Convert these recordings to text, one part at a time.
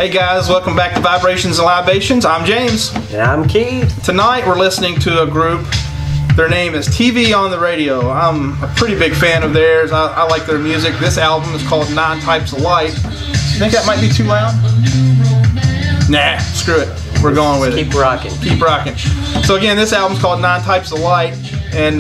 Hey guys, welcome back to Vibrations and Libations. I'm James. And I'm Keith. Tonight we're listening to a group. Their name is TV on the Radio. I'm a pretty big fan of theirs. I like their music. This album is called 9 Types of Light. You think that might be too loud? Nah, screw it. We're going with it. Keep rocking. Keep rocking. So again, this album's called 9 Types of Light, and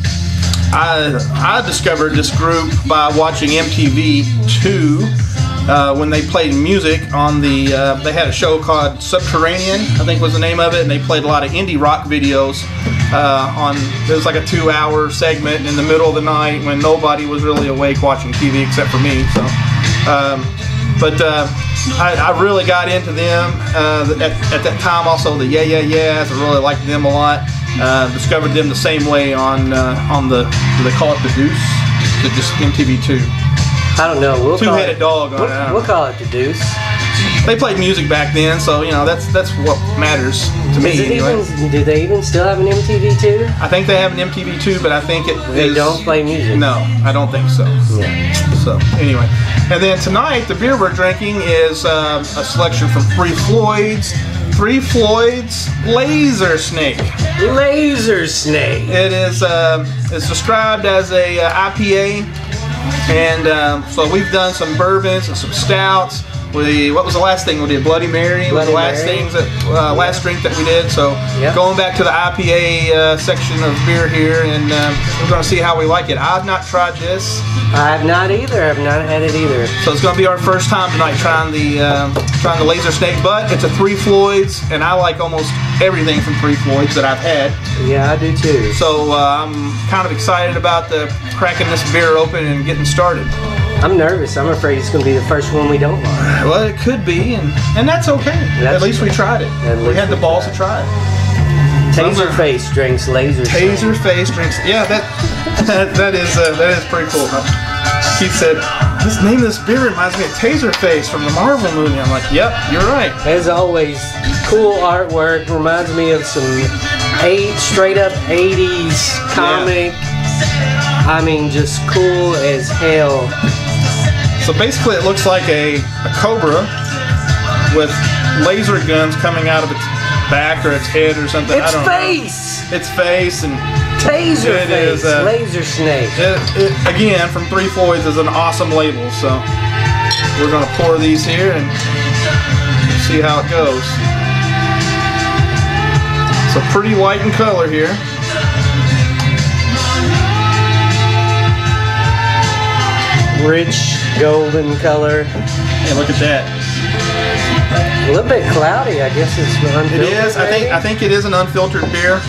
I discovered this group by watching MTV2 when they played music on the. They had a show called Subterranean, I think was the name of it, and they played a lot of indie rock videos. It was like a 2-hour segment in the middle of the night when nobody was really awake watching TV except for me. So, I really got into them at that time. Also the Yeah Yeah Yeahs, I really liked them a lot. Discovered them the same way on the, do they call it the Deuce? Just MTV2. I don't know. We'll Two-headed dog on it. We'll call it the Deuce. They played music back then, so you know that's what matters to me. Anyway. Do they even still have an MTV2? I think they have an MTV2, but I think they don't play music. No, I don't think so. Yeah. So anyway, and then tonight the beer we're drinking is a selection from Three Floyd's Laser Snake. Laser Snake. It is it's described as a IPA, and so we've done some bourbons and some stouts. What was the last thing we did? Bloody Mary was the last last drink that we did. So going back to the IPA section of beer here, and we're going to see how we like it. I've not tried this. I have not either. I've not had it either. So it's going to be our first time tonight trying the Laser Snake, but it's a Three Floyd's, and I like almost everything from Three Floyd's that I've had. Yeah, I do too. So I'm kind of excited about cracking this beer open and getting started. I'm nervous. I'm afraid it's going to be the first one we don't like. Well, it could be, and that's okay. At least we tried it. We had the balls to try it. Taserface drinks Laser Snake. Taserface drinks. Yeah, that is pretty cool. Keith said, "This name of this beer reminds me of Taserface from the Marvel movie." I'm like, "Yep, you're right." As always, cool artwork. Reminds me of some straight up 80s comic. Yeah. I mean, just cool as hell. So basically it looks like a cobra with laser guns coming out of its back or its head or something. Its I don't face! know. Its face and Taserface, Laser Snake. Again, from Three Floyd's is an awesome label, so we're going to pour these here and see how it goes. So pretty light in color here. Rich golden color. Hey, look at that. A little bit cloudy, I guess it's unfiltered. It is. I think it is an unfiltered beer.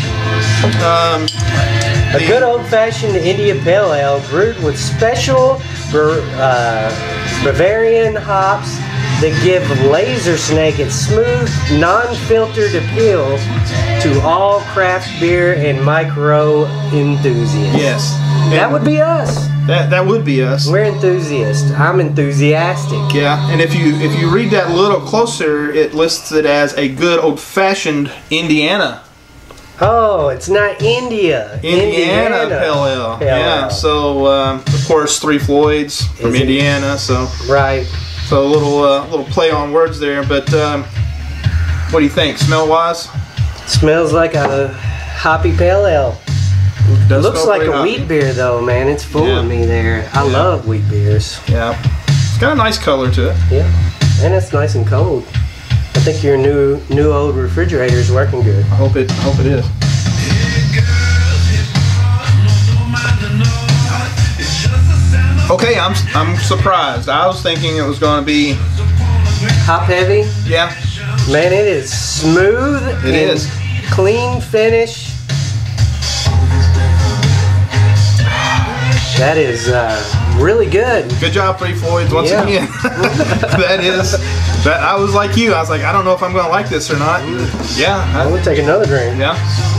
A good old-fashioned India Pale Ale brewed with special Bavarian hops that give Laser Snake its smooth, non-filtered appeal to all craft beer and micro enthusiasts. Yes. That would be us. That would be us. We're enthusiasts. I'm enthusiastic. Yeah, and if you read that a little closer, it lists it as a good old-fashioned Indiana. Oh, it's not India. Indiana Pale Ale. Yeah. So of course Three Floyd's from Indiana. So right. So a little play on words there. But what do you think? Smell wise? Smells like a hoppy pale ale. It looks like a wheat beer though, man. It's fooling me there. I love wheat beers. Yeah. It's got a nice color to it. Yeah. And it's nice and cold. I think your new old refrigerator is working good. I hope it is. Okay, I'm surprised. I was thinking it was going to be hop heavy. Yeah. Man, it is smooth. It is. Clean finish. That is really good. Good job, Three Floyd's, once again. I was like you. I was like, I don't know if I'm going to like this or not. Yeah. I'm going to take another drink. Yeah.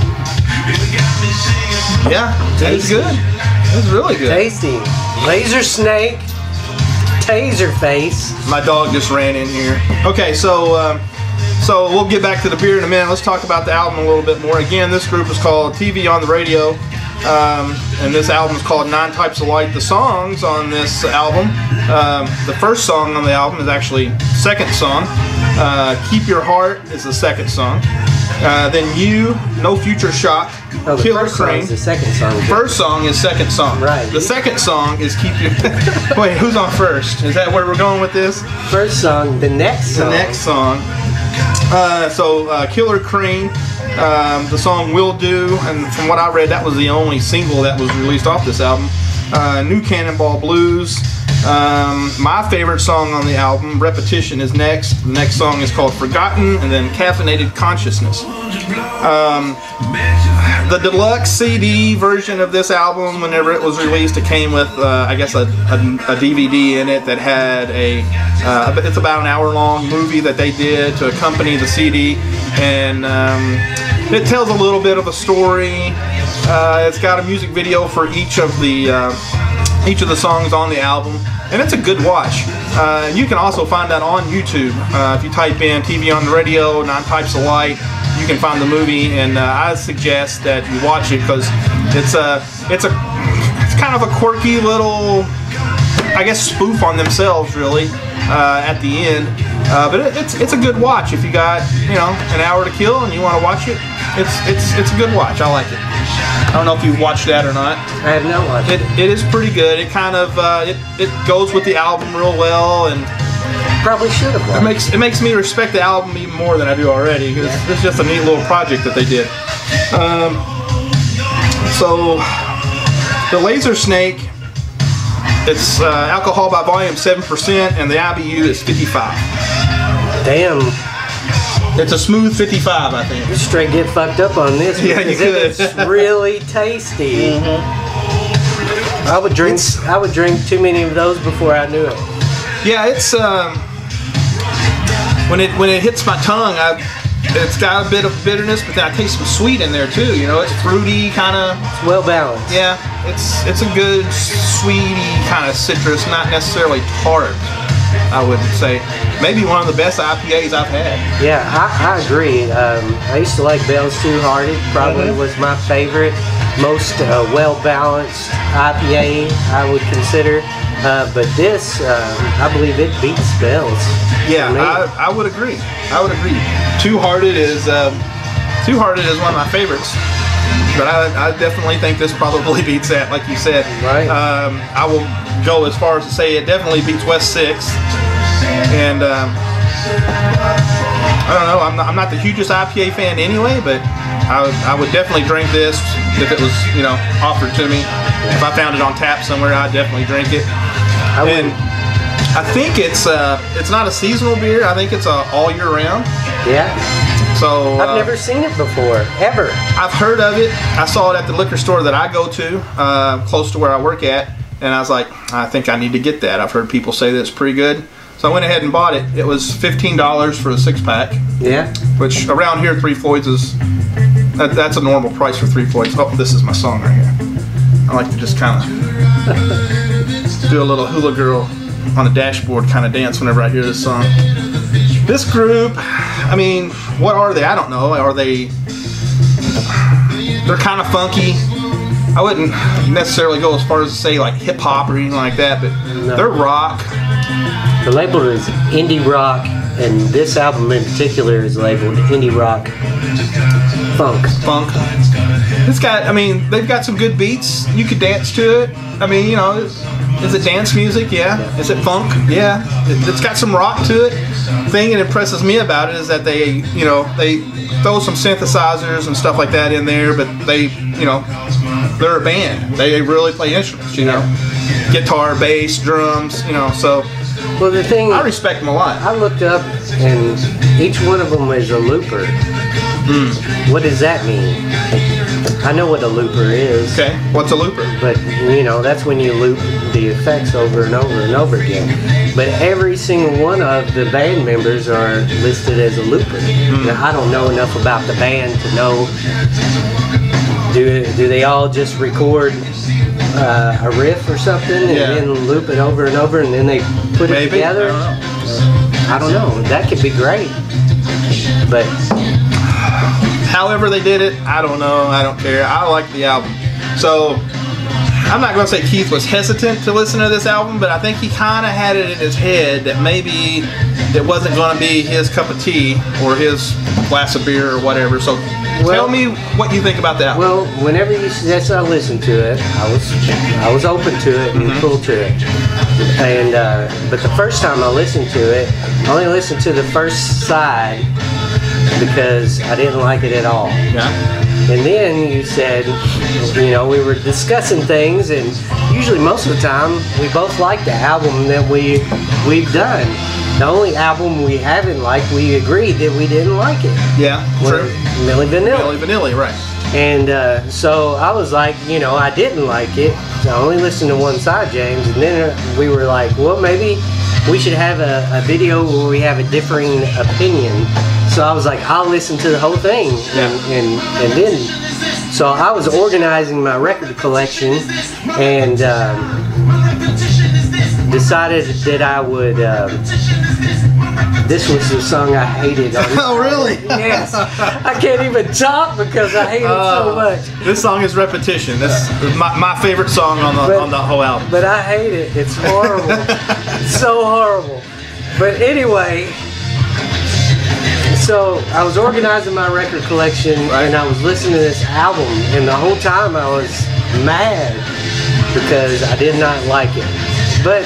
Yeah, it's good. It's really good. Tasty. Laser Snake. Taserface. My dog just ran in here. Okay, so we'll get back to the beer in a minute. Let's talk about the album a little bit more. Again, this group is called TV on the Radio. And this album is called 9 Types of Light. The songs on this album, the first song on the album is actually the second song. Keep Your Heart is the second song. Then You, No Future Shock, Oh, the Killer first song Crane. is the second song. First song is second song. Right. The second song is Keep Your... Wait, who's on first? Is that where we're going with this? First song, the next song. The next song. Killer Crane, the song Will Do, and from what I read, that was the only single that was released off this album. New Cannonball Blues. My favorite song on the album, Repetition, is next. The next song is called Forgotten, and then Caffeinated Consciousness. The deluxe CD version of this album, whenever it was released, it came with, I guess, a DVD in it that had it's about an hour-long movie that they did to accompany the CD, and it tells a little bit of a story. It's got a music video for each of the songs on the album, and it's a good watch. You can also find that on YouTube. If you type in TV on the Radio, 9 Types of Light, you can find the movie, and I suggest that you watch it because it's kind of a quirky little, I guess, spoof on themselves, really, at the end. But it's a good watch if you got an hour to kill and you want to watch it. It's a good watch. I like it. I don't know if you watched that or not. I have not watched it. It is pretty good. It kind of it goes with the album real well, and probably should have watched. It makes me respect the album even more than I do already, because it's just a neat little project that they did. So the Laser Snake, it's alcohol by volume 7%, and the IBU is 55. Damn. It's a smooth 55, I think. You straight get fucked up on this. Yeah, you could. It's really tasty. I would drink too many of those before I knew it. Yeah, it's when it hits my tongue, it's got a bit of bitterness, but then I taste some sweet in there too. It's fruity, kind of. It's well balanced. Yeah, it's a good sweety kind of citrus, not necessarily tart. I would say maybe one of the best IPAs I've had. Yeah, I agree. I used to like Bell's Two Hearted. Probably was my favorite, most well-balanced IPA I would consider. But this, I believe it beats Bell's. Yeah, I would agree. Two Hearted is one of my favorites. But I definitely think this probably beats that, like you said. Right. I will go as far as to say it definitely beats West 6. And I don't know, I'm not the hugest IPA fan anyway, but I would definitely drink this if it was offered to me. If I found it on tap somewhere, I'd definitely drink it. And I think it's not a seasonal beer. I think it's all year round. Yeah. So I've never seen it before, ever. I've heard of it. I saw it at the liquor store that I go to, close to where I work at, and I was like, I think I need to get that. I've heard people say that it's pretty good. So I went ahead and bought it. It was $15 for a 6-pack. Yeah. Which around here, 3 Floyds is, that's a normal price for 3 Floyds. Oh, this is my song right here. I like to just kind of do a little hula girl on the dashboard kind of dance whenever I hear this song. This group, I mean, what are they? I don't know. They're kind of funky. I wouldn't necessarily go as far as to say like hip hop or anything like that, but they're rock. The label is indie rock, and this album in particular is labeled indie rock funk. It's got, I mean, they've got some good beats. You could dance to it. I mean, is it dance music? Yeah. Is it funk? Yeah. It's got some rock to it. The thing that impresses me about it is that they throw some synthesizers and stuff like that in there, but they're a band. They really play instruments, guitar, bass, drums, so. Well, the thing, I respect them a lot. I looked up, and each one of them is a looper. What does that mean? I know what a looper is. Okay, what's a looper? But that's when you loop the effects over and over and over again. But every single one of the band members are listed as a looper. Now, I don't know enough about the band to know. Do they all just record a riff or something and then loop it over and over and then they put it together? I don't know. That could be great. But however they did it, I don't know. I don't care. I like the album. So I'm not going to say Keith was hesitant to listen to this album, but I think he kind of had it in his head that maybe it wasn't going to be his cup of tea or his glass of beer or whatever. So tell me what you think about that. Well, whenever you suggest I listen to it, I was open to it and cool to it. And but the first time I listened to it, I only listened to the first side because I didn't like it at all. Yeah. And then you said, you know, we were discussing things, and usually most of the time we both like the album that we've done. The only album we haven't liked, we agreed that we didn't like it. Yeah, true. Milli Vanilli. Milli Vanilli, right. And so I was like, you know, I didn't like it. So I only listened to one side, James. And then we were like, well, maybe we should have a video where we have a differing opinion. So I was like, I'll listen to the whole thing. And then, so I was organizing my record collection and decided that I would, this was the song I hated. Oh, really? Yes. I can't even talk because I hate it so much. This song is Repetition. That's my favorite song on the whole album. But I hate it. It's horrible. It's so horrible. But anyway, so I was organizing my record collection and I was listening to this album, and the whole time I was mad because I did not like it. But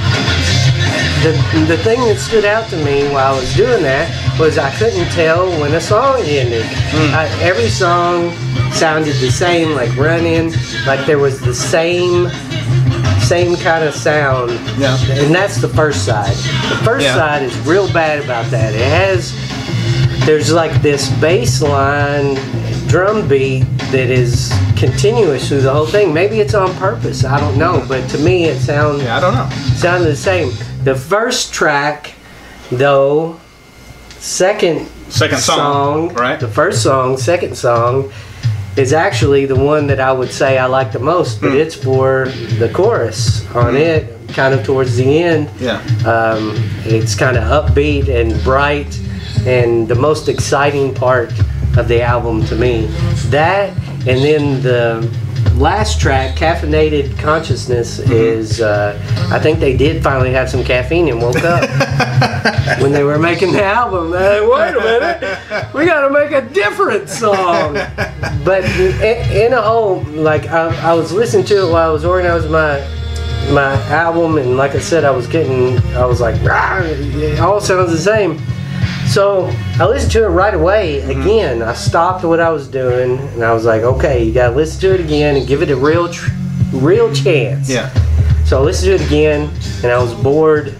the thing that stood out to me while I was doing that was I couldn't tell when a song ended. Every song sounded the same, like running, like there was the same kind of sound. Yeah. And that's the first side. The first side is real bad about that. There's like this bass line drum beat that is continuous through the whole thing. Maybe it's on purpose, I don't know, but to me it sounded I don't know. Sounded the same. The first track, though, second song, right? The first song, second song, is actually the one that I would say I like the most, but it's for the chorus on it, kind of towards the end. Yeah. It's kind of upbeat and bright, and the most exciting part of the album to me. That, and then the last track, Caffeinated Consciousness, is I think they did finally have some caffeine and woke up when they were making the album. Wait a minute, we got to make a different song. But in a whole, like I was listening to it while I was organizing my album, and like I said, I was like, it all sounds the same. So I listened to it right away. Again, I stopped what I was doing and I was like, okay, you gotta listen to it again and give it a real chance. Yeah. So I listened to it again and I was bored.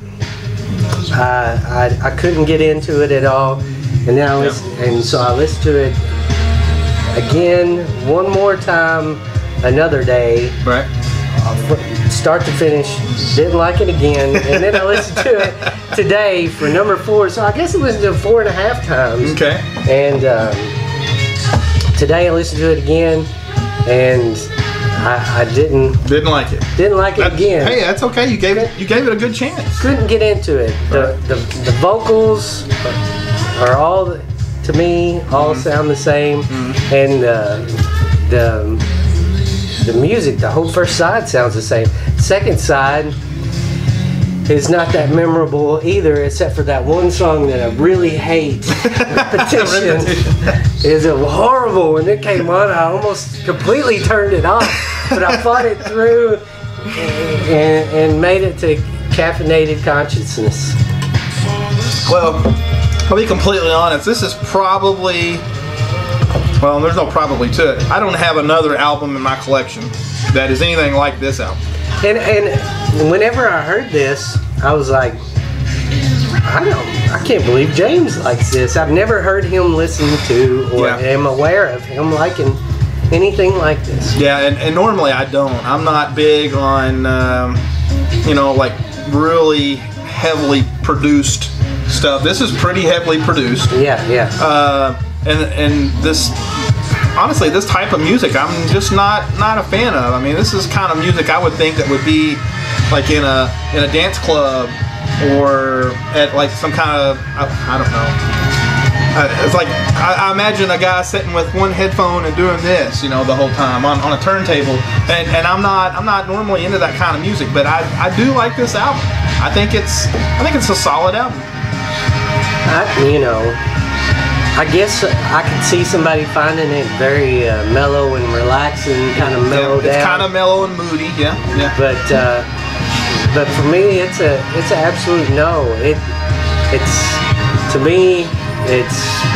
I couldn't get into it at all. And then and so I listened to it again one more time another day. Right. Start to finish, didn't like it again, and then I listened to it today for number 4. So I guess I listened to it 4.5 times. Okay. And today I listened to it again, and I didn't like it. Didn't like it again. Hey, that's okay. You gave it a good chance. Couldn't get into it. The vocals are all, to me, all sound the same, and the music, the whole first side sounds the same. Second side is not that memorable either, except for that one song that I really hate. Repetition is horrible. When it came on, I almost completely turned it off, but I fought it through and made it to Caffeinated Consciousness. Well, I'll be completely honest. This is probably, well, there's no probably to it. I don't have another album in my collection that is anything like this album. And whenever I heard this, I was like, I can't believe James likes this. I've never heard him listen to or am aware of him liking anything like this. Yeah, and normally I don't. I'm not big on, like really heavily produced stuff. This is pretty heavily produced. Yeah. And this, honestly, this type of music I'm just not a fan of. I mean, this is kind of music I would think that would be like in a dance club or at like some kind of, I don't know. It's like I imagine a guy sitting with one headphone and doing this, the whole time on a turntable. And I'm not normally into that kind of music, but I do like this album. I think it's a solid album. I guess I could see somebody finding it very mellow and relaxing, kind of mellowed It's out. kind of mellow and moody, yeah. But for me, it's an absolute no. It's to me, it's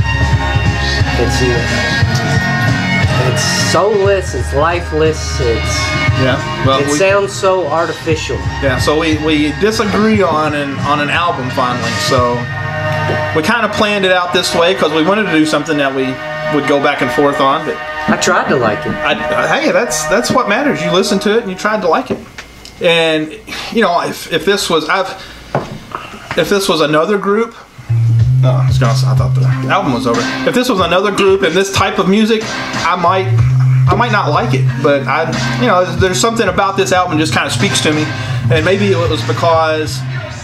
soulless. It's lifeless. It sounds so artificial. Yeah. So we disagree on an album finally. So we kind of planned it out this way because we wanted to do something that we would go back and forth on. But I tried to like it. Hey, that's what matters. You listened to it and you tried to like it. And if this was another group. I thought the album was over. If this was another group and this type of music, I might not like it. But there's something about this album just kind of speaks to me, and maybe it was because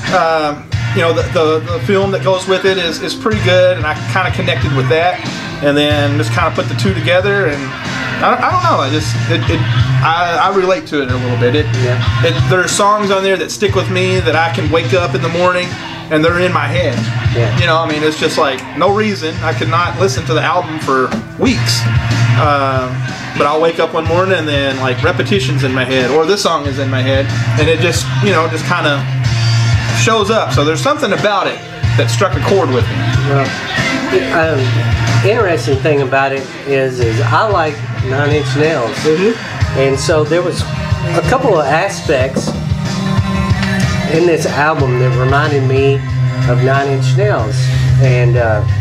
the film that goes with it is pretty good, and I kind of connected with that, and then just kind of put the two together, and I don't know. I relate to it a little bit. There are songs on there that stick with me that I can wake up in the morning and they're in my head. Yeah. It's just like no reason. I could not listen to the album for weeks. But I'll wake up one morning and then like repetitions in my head, or this song is in my head, and it just just kind of shows up. So there's something about it that struck a chord with me. Well, interesting thing about it is I like 9 Inch Nails, and so there was a couple of aspects in this album that reminded me of 9 Inch Nails, and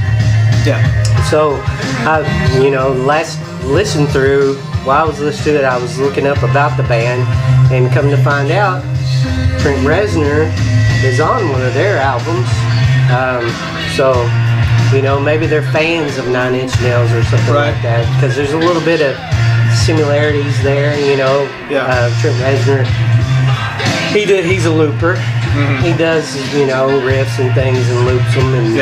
so I last listened through, while I was listening to it, I was looking up about the band, and come to find out Trent Reznor is on one of their albums. So maybe they're fans of 9 Inch Nails or something like that, because there's a little bit of similarities there. Trent Reznor, he's a looper. He does riffs and things and loops them and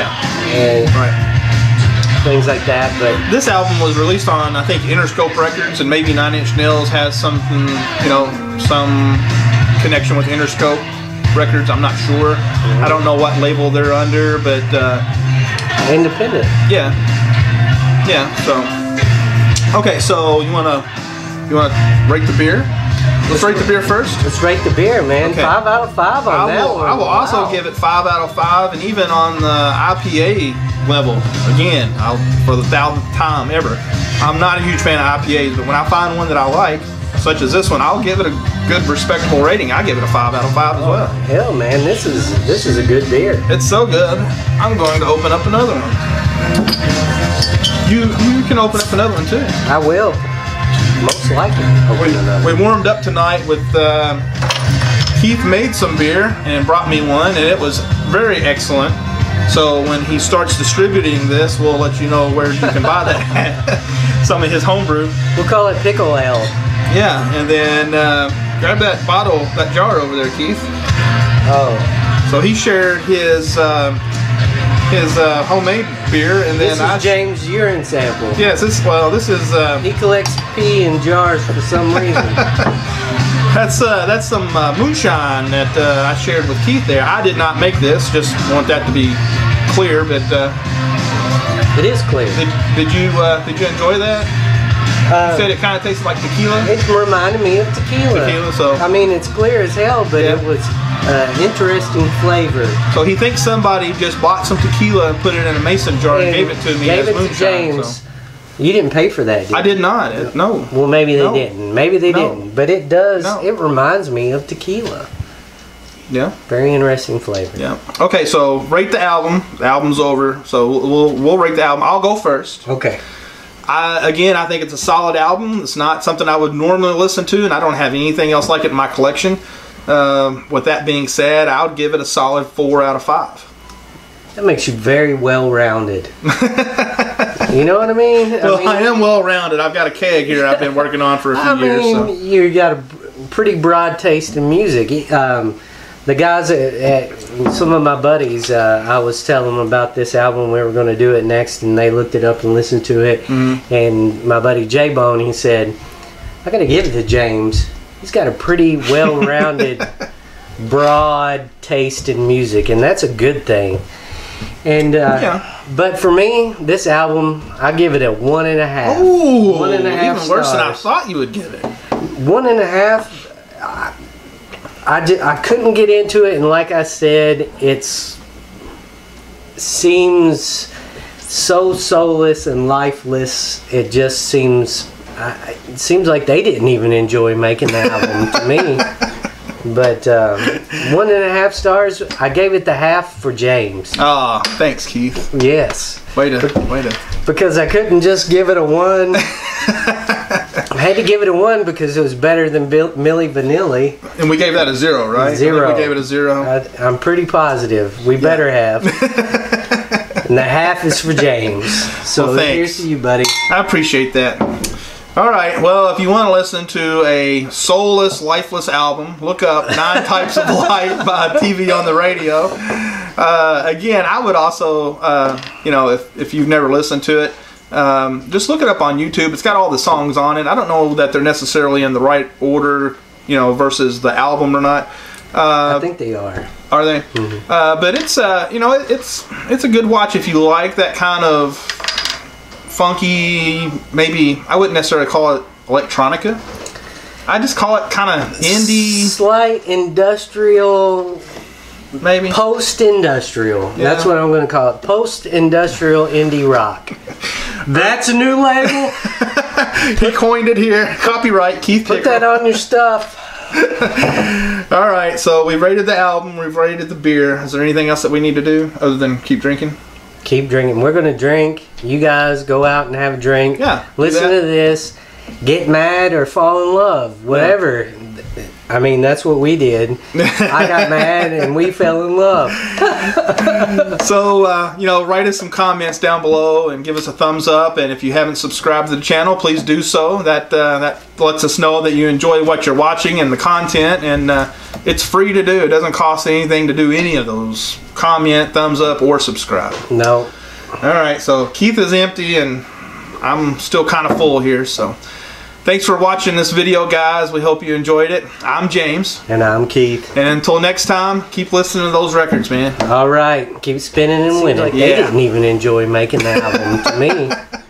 things like that. But this album was released on, I think, Interscope Records, and maybe 9 Inch Nails has something, some connection with Interscope Records. I'm not sure. I don't know what label they're under, but independent. Yeah. So okay, so you wanna rate the beer? Let's rate the beer first. Let's rate the beer, man. Okay. 5 out of 5 on that one. I will also give it 5 out of 5, and even on the IPA level, again, for the 1,000th time ever. I'm not a huge fan of IPAs, but when I find one that I like, such as this one, I'll give it a good, respectable rating. I give it a 5 out of 5 as well. Hell, man, this is a good beer. It's so good. I'm going to open up another one. You can open up another one too. I will. Most likely. We warmed up tonight with Keith made some beer and brought me one, and it was very excellent. So when he starts distributing this, we'll let you know where you can buy that. Some of his homebrew. We'll call it pickle ale. Yeah, and then grab that bottle, that jar over there, Keith. Oh. So he shared his homemade beer, and then this is James' urine sample. Yes, this is. He collects pee in jars for some reason. That's some moonshine that I shared with Keith there. I did not make this. Just want that to be clear, but it is clear. Did you enjoy that? You said it kind of tasted like tequila. It reminded me of tequila. So I mean, it's clear as hell, but it was interesting flavor. So he thinks somebody just bought some tequila and put it in a mason jar and gave it to me. Gave as it moonshine, to James. So. You didn't pay for that, did you? I did not. No. Well, maybe they didn't. Maybe they didn't. But it does. No. It reminds me of tequila. Yeah. Very interesting flavor. Yeah. Okay, so rate the album. The album's over. So we'll rate the album. I'll go first. Okay. I think it's a solid album. It's not something I would normally listen to, and I don't have anything else like it in my collection. With that being said, I would give it a solid 4 out of 5. That makes you very well-rounded. You know what I mean? I am well-rounded. I've got a keg here I've been working on for a few years. So. You got a pretty broad taste in music. The guys at some of my buddies, I was telling them about this album. We were going to do it next, and they looked it up and listened to it. Mm-hmm. And my buddy J-Bone, he said, I got to give it to James. He's got a pretty well-rounded, broad taste in music, and that's a good thing. And but for me, this album, I give it a 1.5. Ooh, 1.5 even worse than I stars. thought you would give it. 1.5. I couldn't get into it, and like I said, seems so soulless and lifeless. It just seems like they didn't even enjoy making the album to me. But 1.5 stars. I gave it the half for James. Oh, thanks, Keith. Yes. Way to. Because I couldn't just give it a 1. I had to give it a 1 because it was better than Milli Vanilli. And we gave that a 0, right? 0. We gave it a 0. I'm pretty positive. We better have. And the half is for James. So well, here's to you, buddy. I appreciate that. All right. Well, if you want to listen to a soulless, lifeless album, look up 9 Types of Life by TV on the Radio. Again, I would also, if you've never listened to it, just look it up on YouTube. It's got all the songs on it. I don't know that they're necessarily in the right order, versus the album or not. I think they are. Are they? Mm-hmm. But it's it's a good watch if you like that kind of funky. Maybe I wouldn't necessarily call it electronica. I just call it kind of indie, slight industrial. Maybe post-industrial. Yeah. That's what I'm going to call it. Post-industrial indie rock. That's a new label. He coined it here. Copyright Keith. Put that on your stuff. All right. So we've rated the album. We've rated the beer. Is there anything else that we need to do other than keep drinking? Keep drinking. We're going to drink. You guys go out and have a drink. Yeah. Listen to this. Get mad or fall in love. Whatever. Yeah. I mean, that's what we did. I got mad and we fell in love. So, write us some comments down below and give us a thumbs up. And if you haven't subscribed to the channel, please do so. That lets us know that you enjoy what you're watching and the content. And it's free to do. It doesn't cost anything to do any of those. Comment, thumbs up, or subscribe. No. All right. So, Keith is empty and I'm still kind of full here. So, thanks for watching this video, guys. We hope you enjoyed it. I'm James. And I'm Keith. And until next time, keep listening to those records, man. All right. Keep spinning and winning. Like they didn't even enjoy making the album to me.